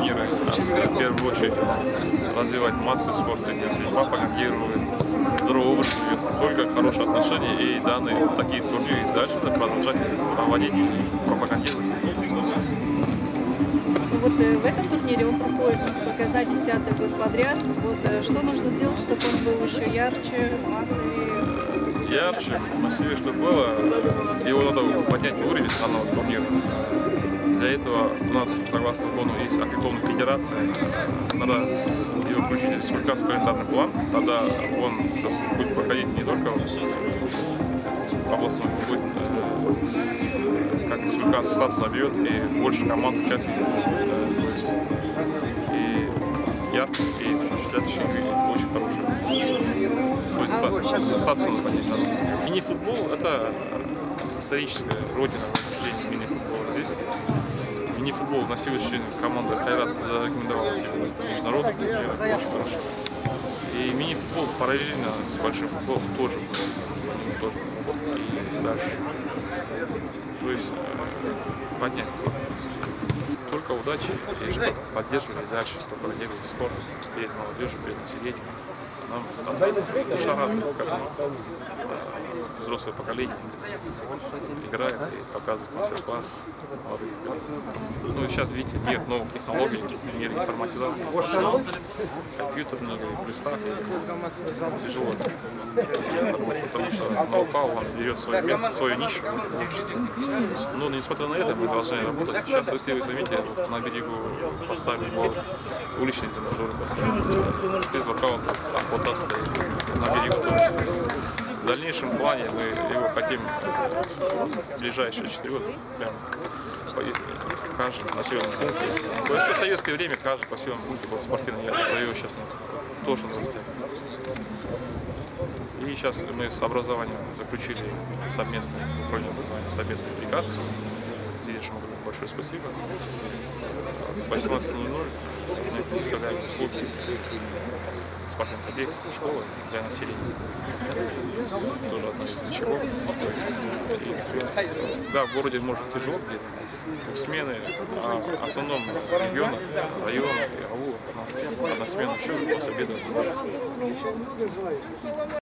турниры, в первую очередь развивать массовый спорт среди нас. Ведь папа пропагандирует здоровый образ, только хорошие отношения, и данные такие турниры дальше надо продолжать проводить и пропагандировать. Вот в этом турнире он проходит, насколько я знаю, 10-й год подряд. Вот что нужно сделать, чтобы он был еще ярче, массовее? Ярче, массивнее, чтобы было. Его надо поднять уровень данного турнира. Для этого у нас, согласно закону, есть аккредитованная федерация. Надо его включить в республиканский календарный план. Тогда он будет проходить не только областной, будет как республиканский статус наберет, и больше команд участников. То есть и ярко, и впечатляющий, и очень хороший. Статус надо поднять. Мини-футбол — это историческая родина мини-футбола. Здесь мини-футбол на сегодняшний день команда Хайрат зарекомендовала себя международный, очень хорошо. И мини-футбол параллельно с большим футболом тоже и дальше. То есть поднять. Только удачи и поддерживать дальше, пропагандировать спорт перед молодежью, перед населением. Нам душа радует, как взрослое поколение играет и показывает мастер-класс. Ну и сейчас, видите, мир новых технологий, мир информатизации, компьютерные игры, приставки. Тяжело. Потому что ноу-хау, он берет свою нишу. Но несмотря на это, мы должны работать. Сейчас, если вы заметили, на берегу поставили уличный тренажер, стоит вокал, там стоит на берегу. В дальнейшем плане мы его хотим в ближайшие 4 года прям в каждом населенном пункте. В советское время каждый населенном пункте был спортивный ярмарка, но его сейчас нет. Тоже надо ставить. И сейчас мы с образованием заключили совместный, управление образованием, совместный приказ. Директору большое спасибо. С 18:00 мы представляем услуги спортивных объектов, школы для населения. Тоже одно из ничего. Да, в городе может тяжело где-то. Смены, а в основном регионах, районах и аулах, одна смена еще после обеда.